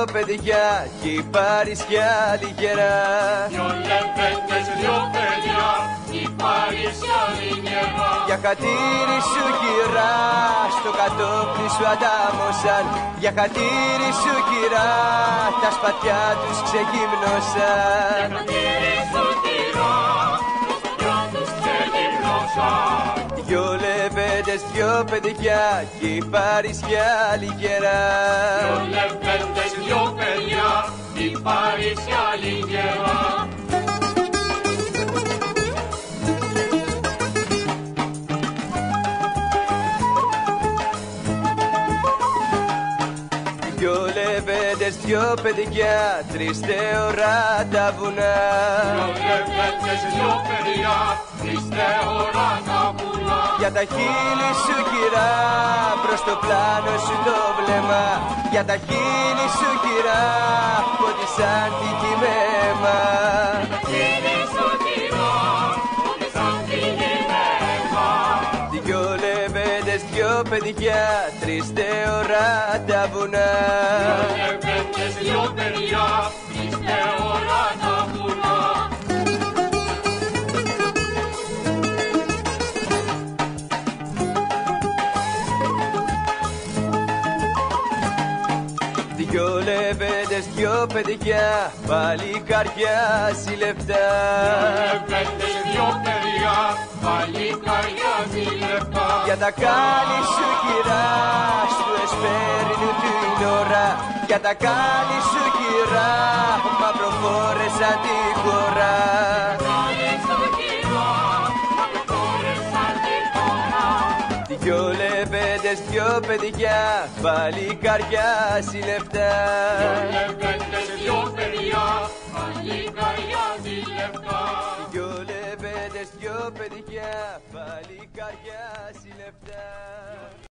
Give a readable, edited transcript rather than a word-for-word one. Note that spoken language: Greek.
παιδιά κι η Παρισιά λιγερά. Δυο λεβέντες, δυο παιδιά κι η Παρισιά λιγερά. Για χατήρι σου κυρά στο κατόπι σου αντάμωσαν. Για χατήρι σου κυρά τα σπαθιά τους ξεγύμνωσαν. Για χατήρι σου κυρά τα σπαθιά τους ξεγύμνωσαν. Δυο λεβέντες, δυο παιδιά κι η Παρισιά λιγερά. Δυο λεβέντες, δυο παιδιά κι η Παρισιά λιγερά. Δυο λεβέντες, δυο παιδιά, 3 ώρα τα βουνά. Δυο λεβέντες, δυο παιδιά, 3 ώρα τα βουνά. Για τα χείλη σου κυρά, προς το πλάνο σου το βλέμμα. Για τα χείλη σου κυρά, φώτισαν τη κυμαίμα. Για τα χείλη σου κυρά, φώτισαν τη κυμαίμα. Δυο λεβέντες, δυο παιδιά, 3 ώρα τα βουνά. Δυο λεβέντες, δυο παιδιά, 3 ώρα τα βουνά. Δυο λεβέντες, δυο παιδιά, παλικάρια ζηλευτά. Δυο λεβέντες, δυο παιδιά, παλικάρια ζηλευτά. Για τα κάλλη σου κυρά, σου εσπέρνουν την ώρα. Για τα κάλλη σου κυρά, μαυροφόρεσαν τη χώρα. Δυο λεβέντες, δυο παιδιά, παλικάρια ζηλευτά. Δυο λεβέντες, δυο παιδιά, παλικάρια ζηλευτά. Δυο λεβέντες, δυο παιδιά, παλικάρια ζηλευτά.